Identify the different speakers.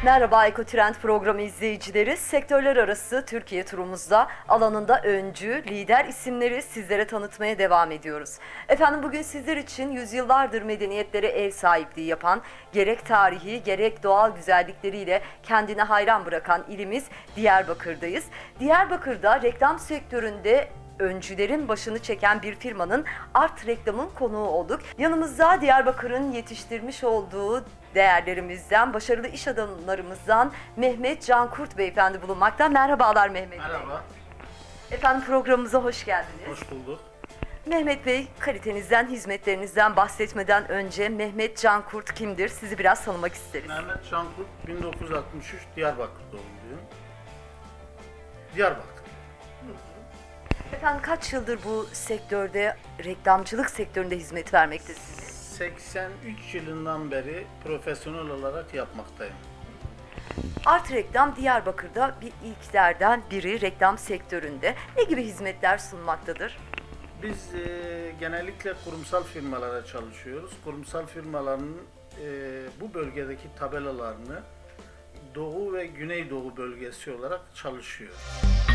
Speaker 1: Merhaba Ekotrend programı izleyicileri. Sektörler arası Türkiye turumuzda alanında öncü, lider isimleri sizlere tanıtmaya devam ediyoruz. Efendim bugün sizler için yüzyıllardır medeniyetlere ev sahipliği yapan, gerek tarihi gerek doğal güzellikleriyle kendine hayran bırakan ilimiz Diyarbakır'dayız. Diyarbakır'da reklam sektöründe öncülerin başını çeken bir firmanın Art Reklam'ın konuğu olduk. Yanımızda Diyarbakır'ın yetiştirmiş olduğu değerlerimizden, başarılı iş adamlarımızdan Mehmet Cankurt Beyefendi bulunmakta. Merhabalar Mehmet Bey.
Speaker 2: Merhaba.
Speaker 1: Efendim programımıza hoş geldiniz.
Speaker 2: Hoş bulduk.
Speaker 1: Mehmet Bey, kalitenizden, hizmetlerinizden bahsetmeden önce Mehmet Cankurt kimdir? Sizi biraz tanımak isteriz.
Speaker 2: Mehmet Cankurt, 1963 Diyarbakır doğumluyum. Diyarbakır.
Speaker 1: Efendim kaç yıldır bu sektörde, reklamcılık sektöründe hizmet vermektesiniz?
Speaker 2: 83 yılından beri profesyonel olarak yapmaktayım.
Speaker 1: Art Reklam Diyarbakır'da bir ilklerden biri reklam sektöründe. Ne gibi hizmetler sunmaktadır?
Speaker 2: Biz genellikle kurumsal firmalara çalışıyoruz. Kurumsal firmaların bu bölgedeki tabelalarını Doğu ve Güneydoğu bölgesi olarak çalışıyor.